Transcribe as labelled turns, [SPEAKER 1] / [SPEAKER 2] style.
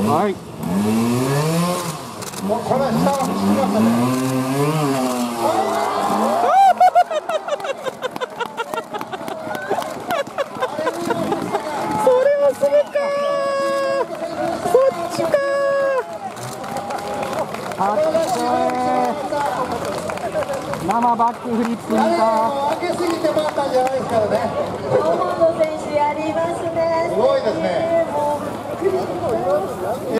[SPEAKER 1] はい。
[SPEAKER 2] もうこれ下は走りましたね。
[SPEAKER 1] それはするか。そっちか。あっ生バックフリップ見た。
[SPEAKER 2] 開けすぎてもらったんじゃないですからね。
[SPEAKER 3] 大本選手やりますね。
[SPEAKER 2] すごいですね。